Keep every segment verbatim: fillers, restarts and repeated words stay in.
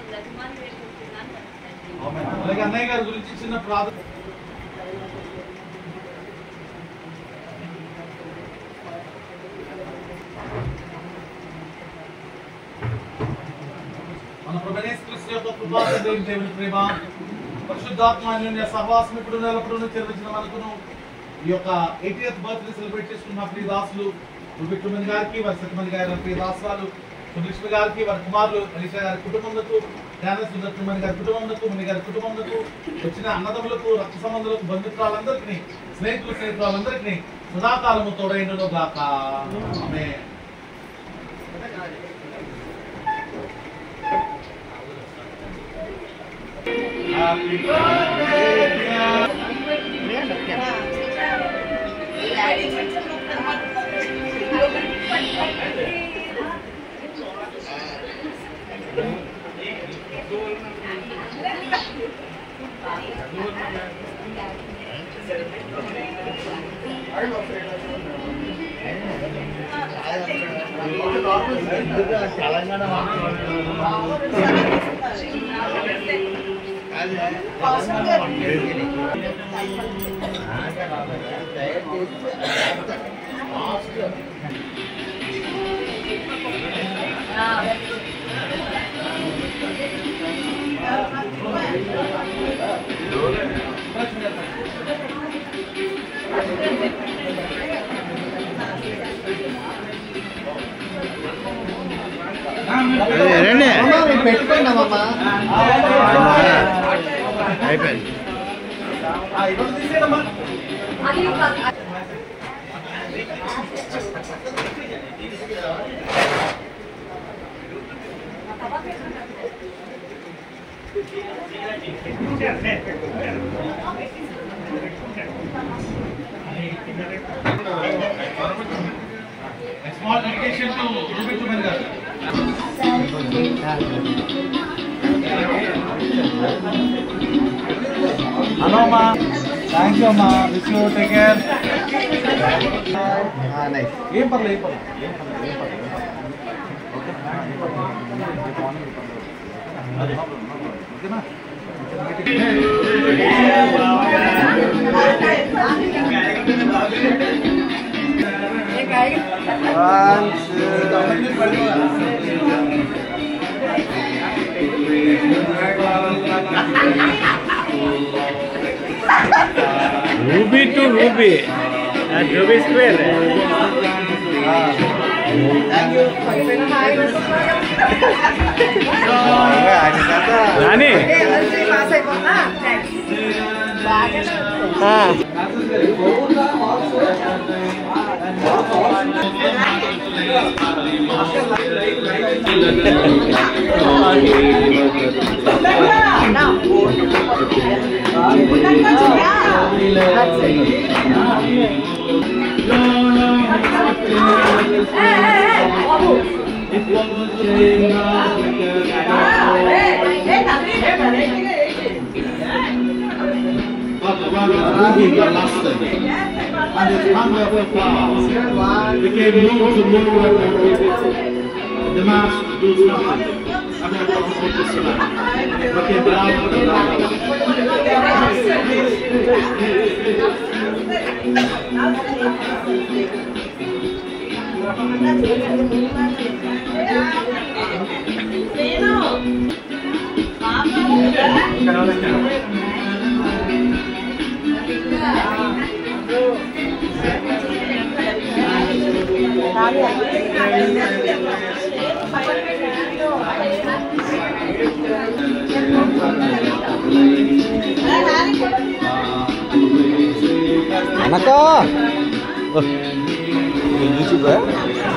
అలాగే అన్నయ్య గారి గురించి చిన్న ప్రార్థన. మన ప్రభువైన యేసుక్రీస్తు యొక్క కృపా దేవుని ప్రేమ పరిశుద్ధాత్మ అన్యోన్య సహవాసం ఇప్పుడు నెలప్పుడు చెల్లించిన మనకును ఈ యొక్క ఎయిటీఎత్ బర్త్డే సెలబ్రేట్ చేసుకున్న ప్రియ దాసులు రుబిక్కుమణి గారికి వారి సత్యమణి గారి ప్రియ దాసులు సులక్ష్మి గారికి వారి కుమారులు మనీషా గారి కుటుంబంలో ధ్యాన సుదర్శమణి గారి కుటుంబంలో ముని గారి కుటుంబంలో వచ్చిన అన్నదములకు రక్త సంబంధులకు బంధుత్వాలందరికీ స్నేహితులు స్నేహితులందరికీ సదాకాలము తోడైండును గాక. ఆమేన్. Happy birthday dear. పెట్టుకున్నామమ్మా అయిపోయింది. Small dedication to Ruby Garu. Hello ma, thank you ma, wish you take care. Ah, nice. Game parle, game parle, game parle, game parle. Okay na? One, two. Ruby to Ruby and Ruby Square. Nani? Ah. And his hunger for flowers became known to no one. The mass do nothing. I'm not going to put this tonight. But they belong to the Anak oh, YouTube ya?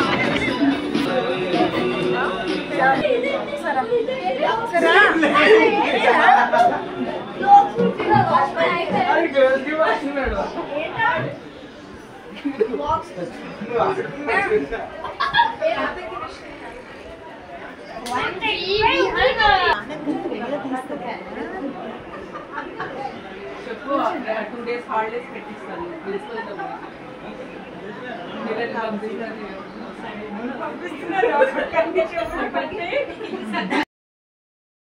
Two days holidays పెట్టిస్తాను. పంపిస్తున్నారు